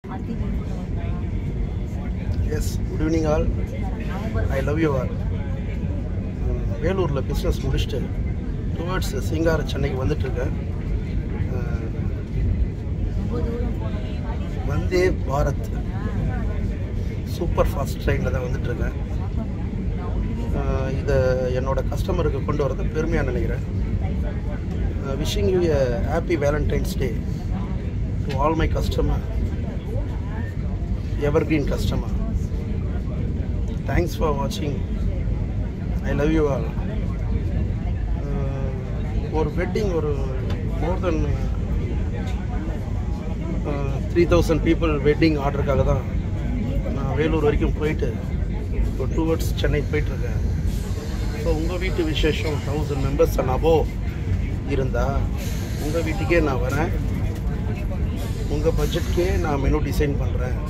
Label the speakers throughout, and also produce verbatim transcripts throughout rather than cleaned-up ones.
Speaker 1: Yes, good evening all. I love you all. வேலூரில் business முடிச்சுட்டு towards சிங்கார சென்னைக்கு வந்துட்டுருக்கேன். வந்தே பாரத் சூப்பர் ஃபாஸ்ட் ட்ரெயினில் தான் வந்துட்டுருக்கேன். இதை என்னோட கஸ்டமருக்கு கொண்டு வரது பெருமையாக நினைக்கிறேன். Wishing you a happy Valentine's day to all my customer, evergreen customer. Thanks for watching. I love you all. ஒரு வெட்டிங் ஒரு more than three thousand people wedding ஆர்டருக்காக தான் நான் வேலூர் வரைக்கும் போயிட்டு இப்போ டூவர்ட்ஸ் சென்னை போயிட்டுருக்கேன். ஸோ உங்கள் வீட்டு விசேஷம் தௌசண்ட் மெம்பர்ஸ் அண்ட் அபோவ் இருந்தால் உங்கள் வீட்டுக்கே நான் வரேன். உங்கள் பட்ஜெட்கே நான் மெனு டிசைன் பண்ணுறேன்.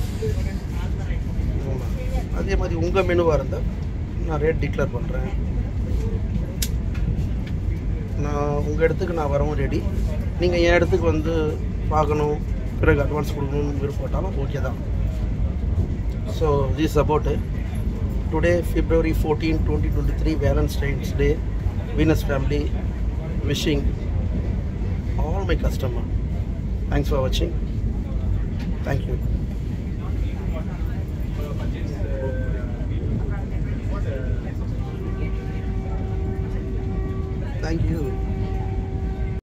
Speaker 1: அதே மாதிரி உங்கள் மெனுவாக இருந்தால் நான் ரேட் டிக்ளேர் பண்ணுறேன். நான் உங்கள் இடத்துக்கு நான் வரவும் ரெடி. நீங்கள் என் இடத்துக்கு வந்து பார்க்கணும், பிறகு அட்வான்ஸ் கொடுக்கணும்னு விருப்பப்பட்டாலும் ஓகே தான். So this about today February fourteenth twenty twenty-three Valentine's Day. Venus family wishing all my customer. Thanks for watching. Thank you. Thank you.